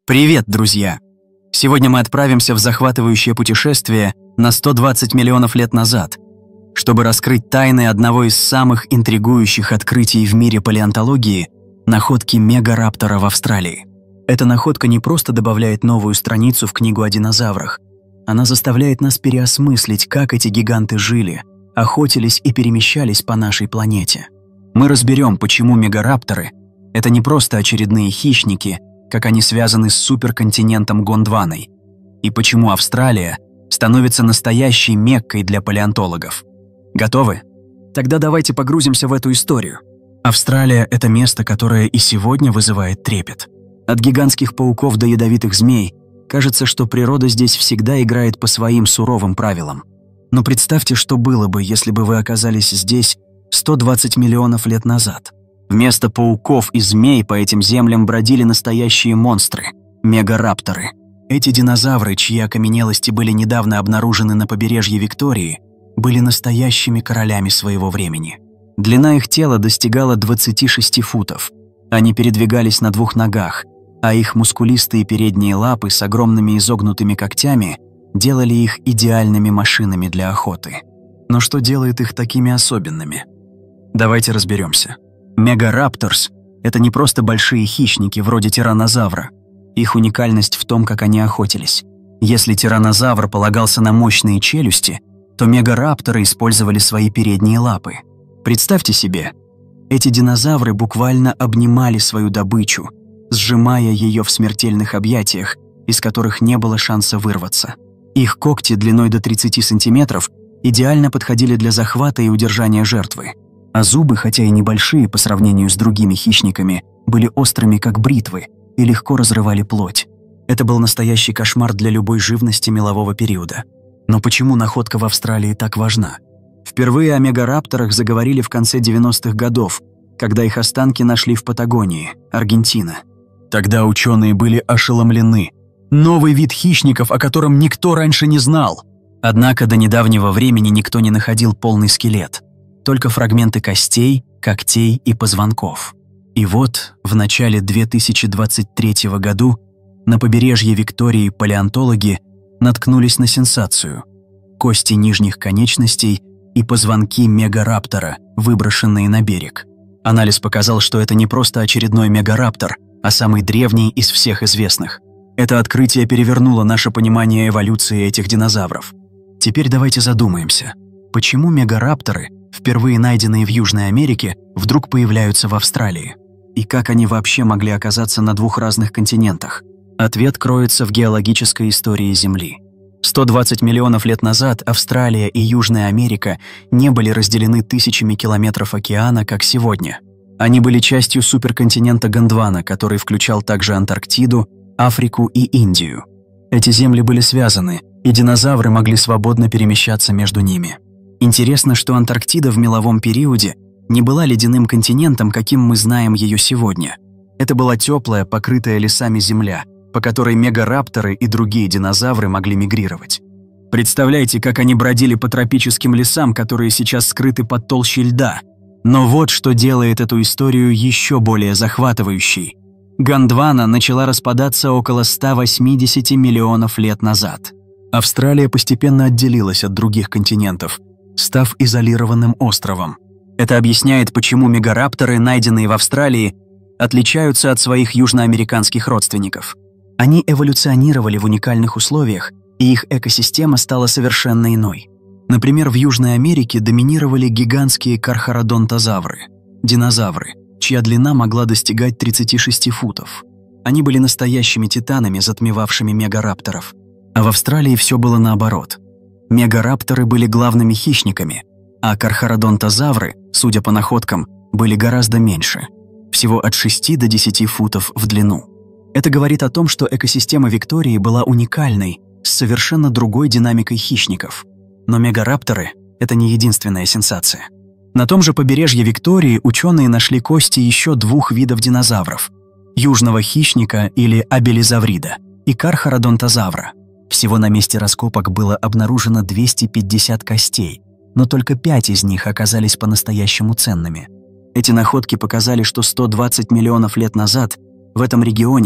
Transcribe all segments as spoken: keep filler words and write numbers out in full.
Привет, друзья! Сегодня мы отправимся в захватывающее путешествие на сто двадцать миллионов лет назад, чтобы раскрыть тайны одного из самых интригующих открытий в мире палеонтологии – находки мегараптора в Австралии. Эта находка не просто добавляет новую страницу в книгу о динозаврах, она заставляет нас переосмыслить, как эти гиганты жили, охотились и перемещались по нашей планете. Мы разберем, почему мегарапторы – это не просто очередные хищники, как они связаны с суперконтинентом Гондваной, и почему Австралия становится настоящей Меккой для палеонтологов. Готовы? Тогда давайте погрузимся в эту историю. Австралия – это место, которое и сегодня вызывает трепет. От гигантских пауков до ядовитых змей кажется, что природа здесь всегда играет по своим суровым правилам. Но представьте, что было бы, если бы вы оказались здесь сто двадцать миллионов лет назад. Вместо пауков и змей по этим землям бродили настоящие монстры – мегарапторы. Эти динозавры, чьи окаменелости были недавно обнаружены на побережье Виктории, были настоящими королями своего времени. Длина их тела достигала двадцати шести футов. Они передвигались на двух ногах, а их мускулистые передние лапы с огромными изогнутыми когтями делали их идеальными машинами для охоты. Но что делает их такими особенными? Давайте разберемся. Мегарапторс – это не просто большие хищники вроде тираннозавра. Их уникальность в том, как они охотились. Если тираннозавр полагался на мощные челюсти, то мегарапторы использовали свои передние лапы. Представьте себе, эти динозавры буквально обнимали свою добычу, сжимая ее в смертельных объятиях, из которых не было шанса вырваться. Их когти длиной до тридцати сантиметров идеально подходили для захвата и удержания жертвы. А зубы, хотя и небольшие по сравнению с другими хищниками, были острыми, как бритвы, и легко разрывали плоть. Это был настоящий кошмар для любой живности мелового периода. Но почему находка в Австралии так важна? Впервые о мегарапторах заговорили в конце девяностых годов, когда их останки нашли в Патагонии, Аргентина. Тогда ученые были ошеломлены. Новый вид хищников, о котором никто раньше не знал. Однако до недавнего времени никто не находил полный скелет. Только фрагменты костей, когтей и позвонков. И вот в начале две тысячи двадцать третьего году на побережье Виктории палеонтологи наткнулись на сенсацию. Кости нижних конечностей и позвонки мегараптора, выброшенные на берег. Анализ показал, что это не просто очередной мегараптор, а самый древний из всех известных. Это открытие перевернуло наше понимание эволюции этих динозавров. Теперь давайте задумаемся, почему мегарапторы, впервые найденные в Южной Америке, вдруг появляются в Австралии? И как они вообще могли оказаться на двух разных континентах? Ответ кроется в геологической истории Земли. сто двадцать миллионов лет назад Австралия и Южная Америка не были разделены тысячами километров океана, как сегодня. Они были частью суперконтинента Гондвана, который включал также Антарктиду, Африку и Индию. Эти земли были связаны, и динозавры могли свободно перемещаться между ними. Интересно, что Антарктида в меловом периоде не была ледяным континентом, каким мы знаем ее сегодня. Это была теплая, покрытая лесами земля, по которой мегарапторы и другие динозавры могли мигрировать. Представляете, как они бродили по тропическим лесам, которые сейчас скрыты под толщей льда. Но вот что делает эту историю еще более захватывающей. Гондвана начала распадаться около ста восьмидесяти миллионов лет назад. Австралия постепенно отделилась от других континентов, став изолированным островом. Это объясняет, почему мегарапторы, найденные в Австралии, отличаются от своих южноамериканских родственников. Они эволюционировали в уникальных условиях, и их экосистема стала совершенно иной. Например, в Южной Америке доминировали гигантские кархародонтозавры – динозавры, чья длина могла достигать тридцати шести футов. Они были настоящими титанами, затмевавшими мегарапторов. А в Австралии все было наоборот. Мегарапторы были главными хищниками, а кархародонтозавры, судя по находкам, были гораздо меньше – всего от шести до десяти футов в длину. Это говорит о том, что экосистема Виктории была уникальной, с совершенно другой динамикой хищников. Но мегарапторы – это не единственная сенсация. На том же побережье Виктории ученые нашли кости еще двух видов динозавров – южного хищника или абелизаврида и кархародонтозавра. Всего на месте раскопок было обнаружено двести пятьдесят костей, но только пять из них оказались по-настоящему ценными. Эти находки показали, что сто двадцать миллионов лет назад в этом регионе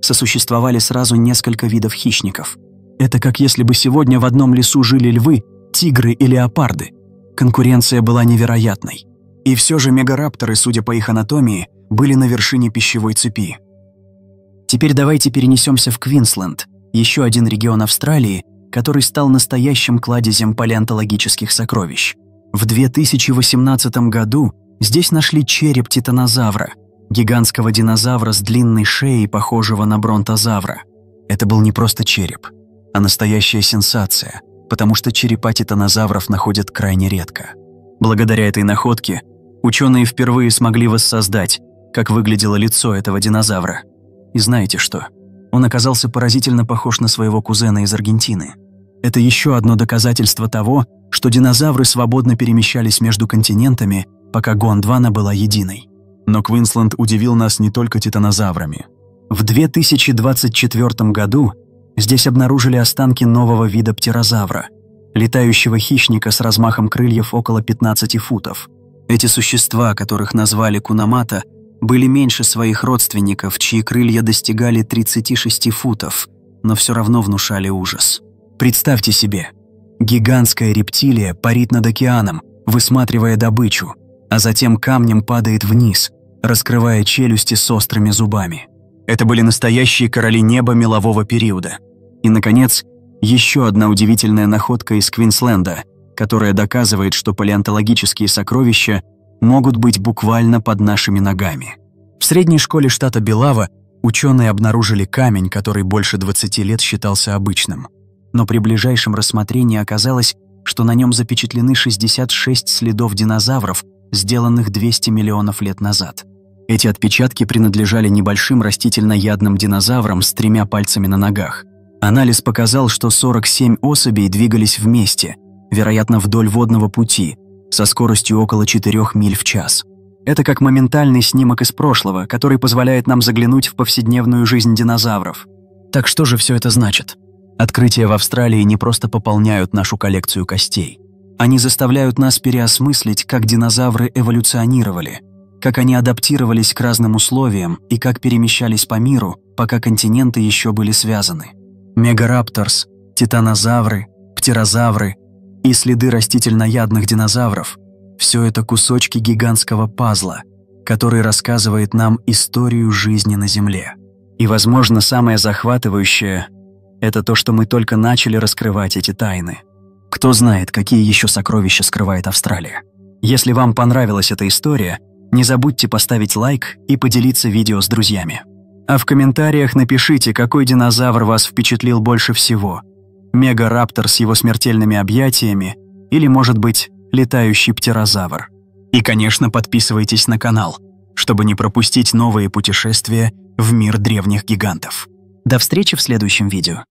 сосуществовали сразу несколько видов хищников. Это как если бы сегодня в одном лесу жили львы, тигры и леопарды. Конкуренция была невероятной. И все же мегарапторы, судя по их анатомии, были на вершине пищевой цепи. Теперь давайте перенесемся в Квинсленд, еще один регион Австралии, который стал настоящим кладезем палеонтологических сокровищ. В две тысячи восемнадцатом году здесь нашли череп титанозавра, гигантского динозавра с длинной шеей, похожего на бронтозавра. Это был не просто череп, а настоящая сенсация, потому что черепа титанозавров находят крайне редко. Благодаря этой находке ученые впервые смогли воссоздать, как выглядело лицо этого динозавра. И знаете что? Он оказался поразительно похож на своего кузена из Аргентины. Это еще одно доказательство того, что динозавры свободно перемещались между континентами, пока Гондвана была единой. Но Квинсленд удивил нас не только титанозаврами. В две тысячи двадцать четвёртом году здесь обнаружили останки нового вида птерозавра, летающего хищника с размахом крыльев около пятнадцати футов. Эти существа, которых назвали кунамата, были меньше своих родственников, чьи крылья достигали тридцати шести футов, но все равно внушали ужас. Представьте себе, гигантская рептилия парит над океаном, высматривая добычу, а затем камнем падает вниз, раскрывая челюсти с острыми зубами. Это были настоящие короли неба мелового периода. И, наконец, еще одна удивительная находка из Квинсленда, которая доказывает, что палеонтологические сокровища могут быть буквально под нашими ногами. В средней школе штата Белава ученые обнаружили камень, который больше двадцати лет считался обычным. Но при ближайшем рассмотрении оказалось, что на нем запечатлены шестьдесят шесть следов динозавров, сделанных двести миллионов лет назад. Эти отпечатки принадлежали небольшим растительноядным динозаврам с тремя пальцами на ногах. Анализ показал, что сорок семь особей двигались вместе, вероятно, вдоль водного пути, со скоростью около четырёх миль в час. Это как моментальный снимок из прошлого, который позволяет нам заглянуть в повседневную жизнь динозавров. Так что же все это значит? Открытия в Австралии не просто пополняют нашу коллекцию костей. Они заставляют нас переосмыслить, как динозавры эволюционировали, как они адаптировались к разным условиям и как перемещались по миру, пока континенты еще были связаны. Мегарапторс, титанозавры, птерозавры и следы растительноядных динозавров – все это кусочки гигантского пазла, который рассказывает нам историю жизни на Земле. И, возможно, самое захватывающее – это то, что мы только начали раскрывать эти тайны. Кто знает, какие еще сокровища скрывает Австралия. Если вам понравилась эта история, не забудьте поставить лайк и поделиться видео с друзьями. А в комментариях напишите, какой динозавр вас впечатлил больше всего. Мегараптор с его смертельными объятиями или, может быть, летающий птерозавр. И, конечно, подписывайтесь на канал, чтобы не пропустить новые путешествия в мир древних гигантов. До встречи в следующем видео.